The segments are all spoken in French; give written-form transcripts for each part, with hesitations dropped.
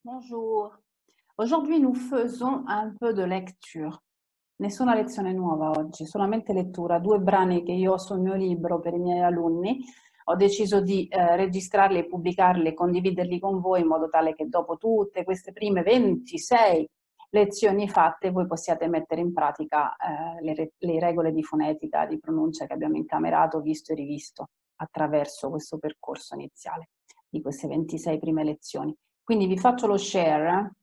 Bonjour. Aujourd'hui nous faisons un po' di lecture. Nessuna lezione nuova oggi, solamente lettura. 2 brani che io ho sul mio libro per i miei alunni. Ho deciso di registrarli e pubblicarli e condividerli con voi in modo tale che dopo tutte queste prime 26 lezioni fatte voi possiate mettere in pratica le regole di fonetica, di pronuncia che abbiamo incamerato, visto e rivisto attraverso questo percorso iniziale di queste 26 prime lezioni. Quindi vi faccio lo share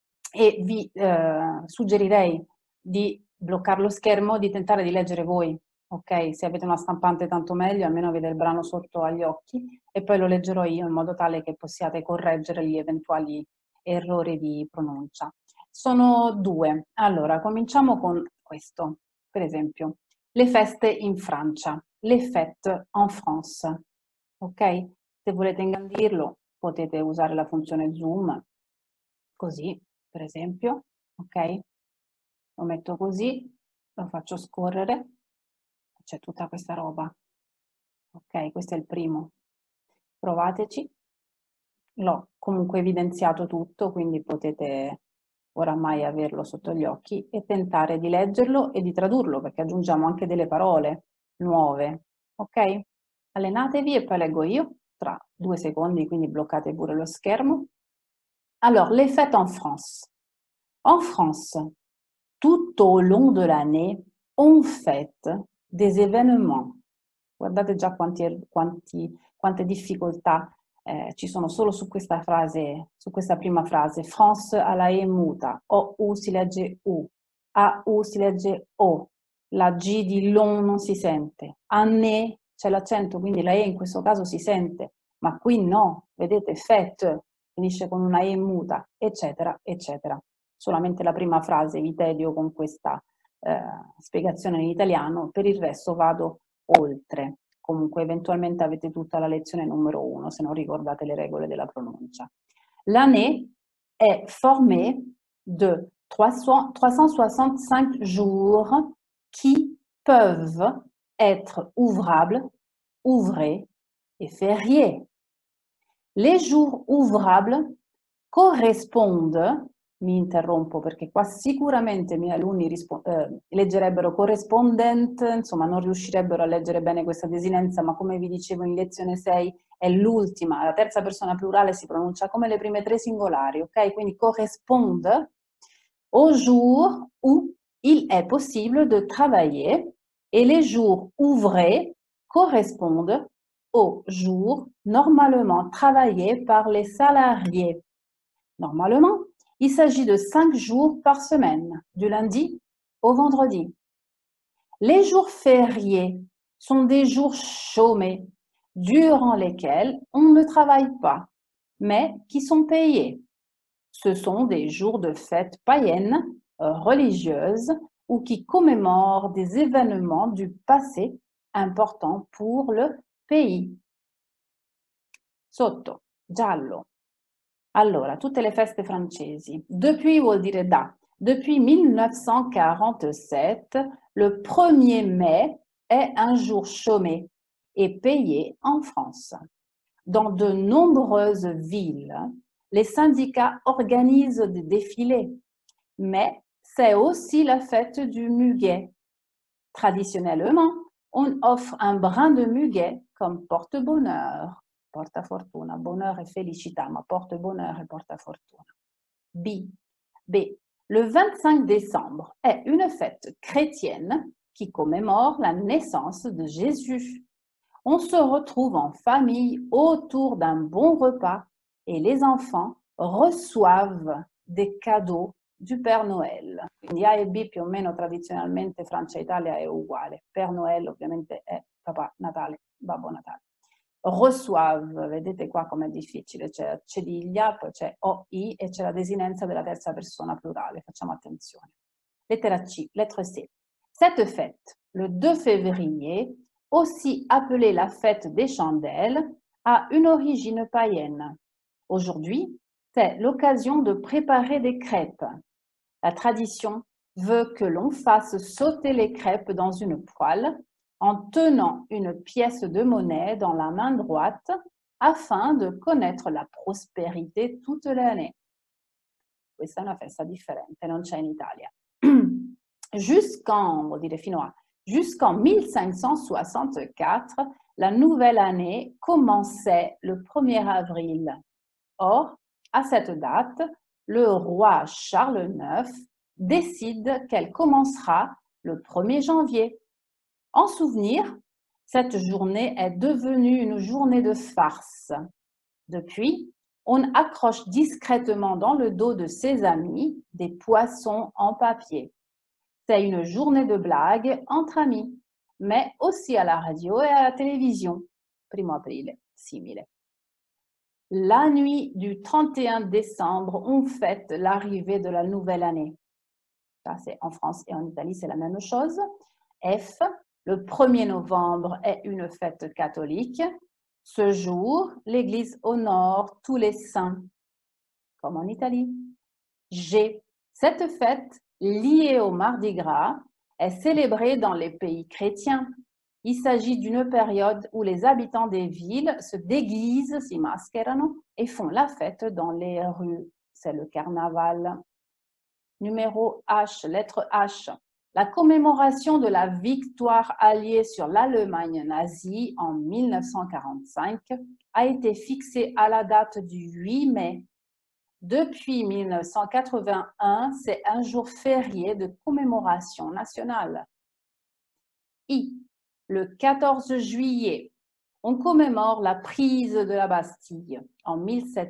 e vi suggerirei di bloccare lo schermo, di tentare di leggere voi, ok? Se avete una stampante tanto meglio, almeno avete il brano sotto agli occhi e poi lo leggerò io in modo tale che possiate correggere gli eventuali errori di pronuncia. Sono 2. Allora, cominciamo con questo, per esempio. Le feste in Francia, les fêtes en France, ok? Se volete ingrandirlo potete usare la funzione zoom, così per esempio, ok? Lo metto così, lo faccio scorrere, c'è tutta questa roba, ok? Questo è il primo. Provateci. L'ho comunque evidenziato tutto, quindi potete oramai averlo sotto gli occhi e tentare di leggerlo e di tradurlo, perché aggiungiamo anche delle parole nuove, ok? Allenatevi e poi leggo io tra 2 secondi, quindi bloccate pure lo schermo. Alors, les fêtes en France. En France, tout au long de l'année, on fête des événements. Guardate già quante difficoltà ci sono solo su questa frase, su questa prima frase. France alla E muta, O-U si legge U, A-U si legge O, la G di long non si sente, année c'è l'accento, quindi la E in questo caso si sente, ma qui no, vedete, fête finisce con una E muta, eccetera, eccetera. Solamente la prima frase vi tedio con questa spiegazione in italiano, per il resto vado oltre. Comunque eventualmente avete tutta la lezione numero 1 se non ricordate le regole della pronuncia. L'année est formée de 365 jours qui peuvent être ouvrables, ouvrés et fériés. Les jours ouvrables correspondent, mi interrompo perché qua sicuramente i miei alunni leggerebbero correspondent, insomma non riuscirebbero a leggere bene questa desinenza, ma come vi dicevo in lezione 6 è l'ultima, la terza persona plurale si pronuncia come le prime 3 singolari, ok? Quindi correspond aux jours où il est possible de travailler et les jours ouvrés correspondent aux jours normalement travaillés par les salariés. Normalement, il s'agit de 5 jours par semaine, du lundi au vendredi. Les jours fériés sont des jours chômés, durant lesquels on ne travaille pas, mais qui sont payés. Ce sont des jours de fêtes païennes, religieuses ou qui commémorent des événements du passé importants pour le pays. Sotto, giallo. Allora, tutte le feste francesi. Depuis vuol dire da. Depuis 1947, le 1er mai est un jour chômé et payé en France. Dans de nombreuses villes, les syndicats organisent des défilés, mais c'est aussi la fête du muguet. Traditionnellement, on offre un brin de muguet comme porte-bonheur. Porta fortuna, bonheur et felicità, ma porte-bonheur et porta fortuna. B. Le 25 décembre est une fête chrétienne qui commémore la naissance de Jésus. On se retrouve en famille autour d'un bon repas et les enfants reçoivent des cadeaux du Père Noël. Quindi A e B più o meno tradizionalmente Francia e Italia è uguale. Père Noël ovviamente è Papà Natale, Babbo Natale. Reçoivent, vedete qua com'è difficile, c'è cediglia, poi c'è OI e c'è la desinenza della terza persona plurale, facciamo attenzione. Lettera C, lettre C. Cette fête, le 2 février, aussi appelée la fête des chandelles, a une origine païenne. Aujourd'hui, c'est l'occasion de préparer des crêpes. La tradition veut que l'on fasse sauter les crêpes dans une poêle en tenant une pièce de monnaie dans la main droite afin de connaître la prospérité toute l'année. questa è una festa differente, non c'è in Italia. Vuol dire fino a, jusqu'en 1564, la nouvelle année commençait le 1er avril. Or, à cette date, le roi Charles IX décide qu'elle commencera le 1er janvier. En souvenir, cette journée est devenue une journée de farce. Depuis, on accroche discrètement dans le dos de ses amis des poissons en papier. C'est une journée de blague entre amis, mais aussi à la radio et à la télévision. 1er aprile, simile. La nuit du 31 décembre, on fête l'arrivée de la nouvelle année. Ça, c'est en France et en Italie, c'est la même chose. F, le 1er novembre est une fête catholique. Ce jour, l'Église honore tous les saints, comme en Italie. G, cette fête, liée au Mardi Gras, est célébrée dans les pays chrétiens. Il s'agit d'une période où les habitants des villes se déguisent, si mascherano, et font la fête dans les rues. C'est le carnaval. Numéro H, lettre H. La commémoration de la victoire alliée sur l'Allemagne nazie en 1945 a été fixée à la date du 8 mai. Depuis 1981, c'est un jour férié de commémoration nationale. I. Le 14 juillet, on commémore la prise de la Bastille en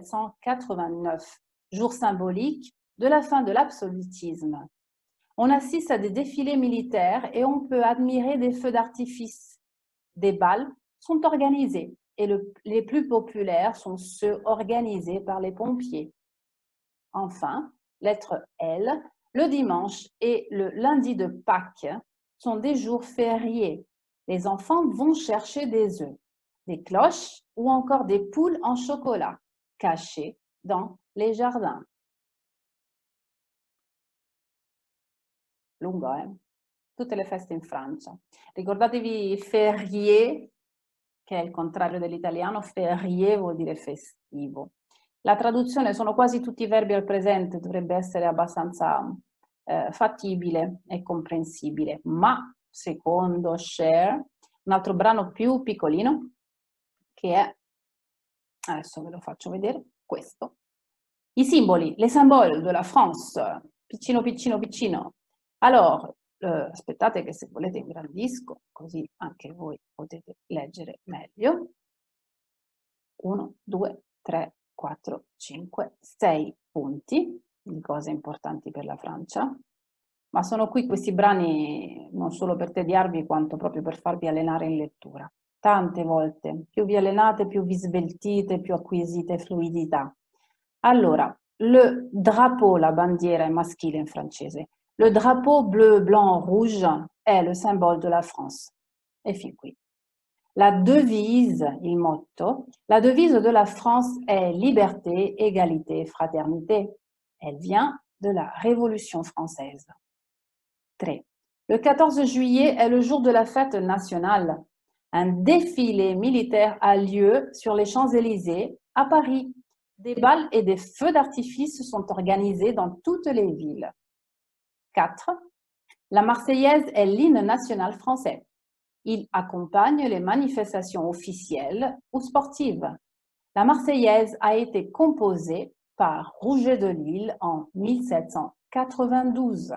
1789, jour symbolique de la fin de l'absolutisme. On assiste à des défilés militaires et on peut admirer des feux d'artifice. Des bals sont organisés et les plus populaires sont ceux organisés par les pompiers. Enfin, lettre L, le dimanche et le lundi de Pâques sont des jours fériés. Les enfants vont chercher des œufs, des cloches ou encore des poules en chocolat cachées dans les jardins. Lungo, Tutte le feste in Francia. Ricordatevi férié, che è il contrario dell'italiano, férié vuol dire festivo. La traduzione sono quasi tutti i verbi al presente, dovrebbe essere abbastanza fattibile e comprensibile, ma secondo Cher, un altro brano più piccolino, che è, adesso ve lo faccio vedere, questo. I simboli, les symboles de la France, piccino, piccino, piccino. Alors, aspettate che se volete ingrandisco, così anche voi potete leggere meglio. 1, 2, 3, 4, 5, 6 punti di cose importanti per la Francia, ma sono qui questi brani non solo per tediarvi quanto proprio per farvi allenare in lettura. Tante volte, più vi allenate, più vi sveltite, più acquisite fluidità. Allora, le drapeau, la bandiera è maschile in francese. Le drapeau bleu, blanc, rouge è le symbole de la France. E fin qui. La devise, il motto, la devise de la France est liberté, égalité, fraternité. Elle vient de la Révolution française. 3. Le 14 juillet est le jour de la fête nationale. Un défilé militaire a lieu sur les Champs-Élysées à Paris. Des balles et des feux d'artifice sont organisés dans toutes les villes. 4. La Marseillaise est l'hymne national français. Il accompagne les manifestations officielles ou sportives. La Marseillaise a été composée par Rouget de Lille en 1792.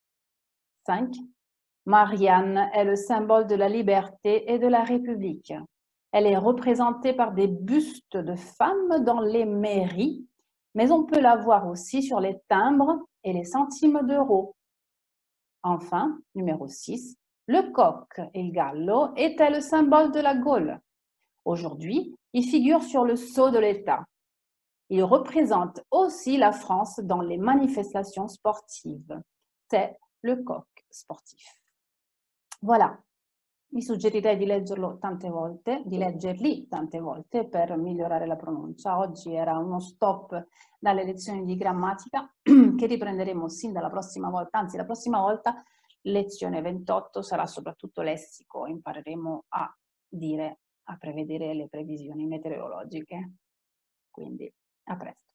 5. Marianne est le symbole de la liberté et de la République. Elle est représentée par des bustes de femmes dans les mairies, mais on peut la voir aussi sur les timbres et les centimes d'euros. Enfin, numéro 6, le coq, il gallo, était le symbole de la Gaule. Aujourd'hui, il figure sur le sceau de l'État. Il représente aussi la France dans les manifestations sportives. C'est le coq sportif. Voilà, vi suggerirei di leggerlo tante volte, di leggerli tante volte per migliorare la pronuncia. Oggi era uno stop dalle lezioni di grammatica che riprenderemo sin dalla prossima volta, anzi la prossima volta, lezione 28, sarà soprattutto lessico, impareremo a dire, a prevedere le previsioni meteorologiche. Quindi, a presto.